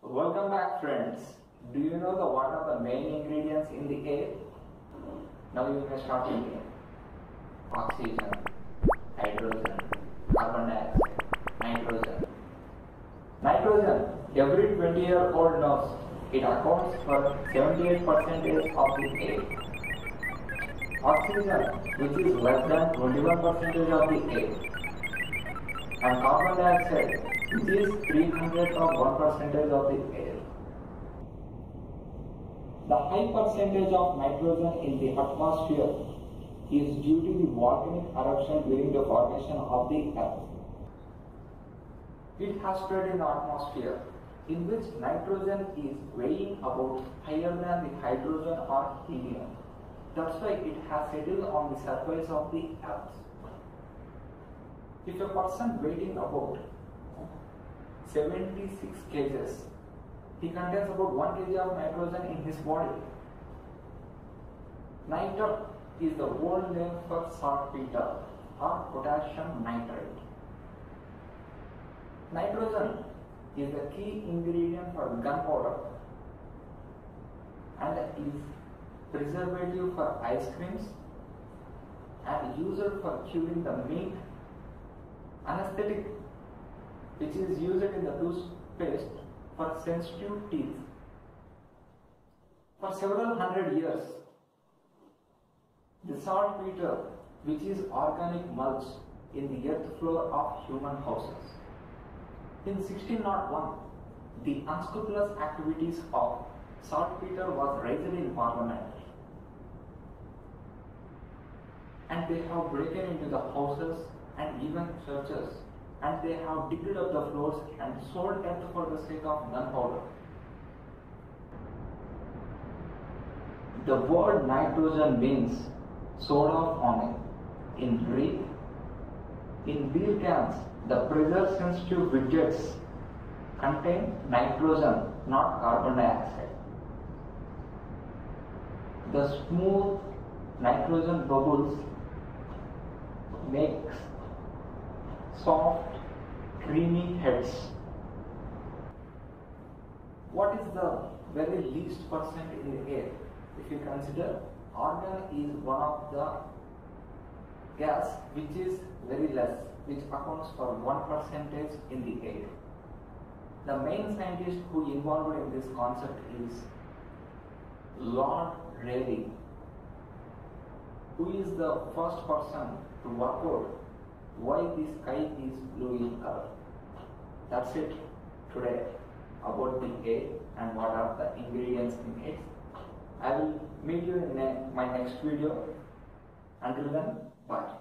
Welcome back, friends. Do you know what are the main ingredients in the air? Now you may start thinking. Oxygen, hydrogen, carbon dioxide, nitrogen. Nitrogen, every 20-year-old knows it accounts for 78% of the air. Oxygen, which is less than 21% of the air. And carbon dioxide, which is 300th of 1% of the air. The high percentage of nitrogen in the atmosphere is due to the volcanic eruption during the formation of the earth. It has spread in the atmosphere, in which nitrogen is weighing about higher than the hydrogen or helium. That's why it has settled on the surface of the earth. If a person weighing about 76 kgs, he contains about 1 kg of nitrogen in his body. Nitre is the old name for saltpeter or potassium nitrate. Nitrogen is the key ingredient for gunpowder and is preservative for ice creams and used for curing the meat, anesthetic which is used in the toothpaste for sensitive teeth. For several hundred years, the saltpeter, which is organic mulch in the earth floor of human houses. In 1601, the unscrupulous activities of saltpeter was raised in Parliament, and they have broken into the houses and even churches, and they have digged up the floors and sold earth for the sake of gunpowder. The word nitrogen means soda foaming in Greek. In beer cans, the pressure sensitive widgets contain nitrogen, not carbon dioxide. The smooth nitrogen bubbles make soft, creamy heads. What is the very least percent in the air? If you consider, argon is one of the gas which is very less, which accounts for 1% in the air. The main scientist who involved in this concept is Lord Rayleigh, who is the first person to work out why the sky is blue in color. That's it today about the air and what are the ingredients in it. I will meet you in my next video. Until then, bye.